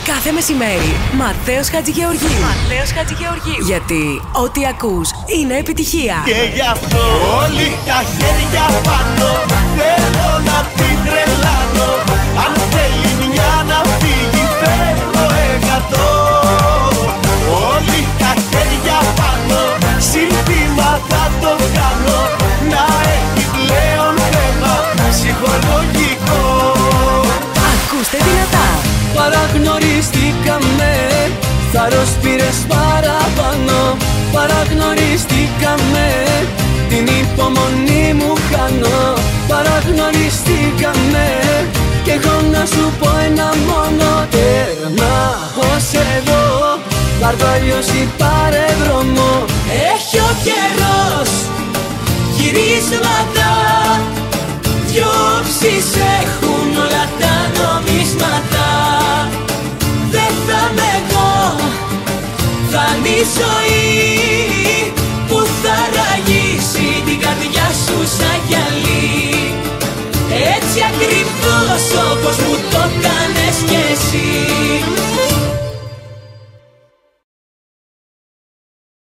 Κάθε μεσημέρι Ματθαίος Χατζηγεωργίου. Γιατί ό,τι ακούς είναι επιτυχία. Και γι' αυτό όλοι τα χέρια πάνω, θέλω να την τρελάνω. Αν θέλει μια να φύγει, θέλω 100. Όλοι τα χέρια πάνω, σύνθημα θα το κάνω. Να έχει πλέον θέμα ψυχολογικό. Ακούστε δυνατά. Παραγνωριστήκαμε, θάρρος πήρες παραπάνω. Παραγνωριστήκαμε, την υπομονή μου χάνω. Παραγνωριστήκαμε, κι εγώ να σου πω ένα μόνο τέρμα. Ως εδώ, πάρ' το αλλιώς ή πάρε δρόμο. Έχει ο καιρός γυρίσματα, διώξεις έχουν όλα τα νομίσματα. Δεν θα είμαι εγώ, θα είναι η ζωή που θα ραγίσει την καρδιά σου σαν γυαλί. Έτσι ακριβώς όπως μου το κάνες κι εσύ.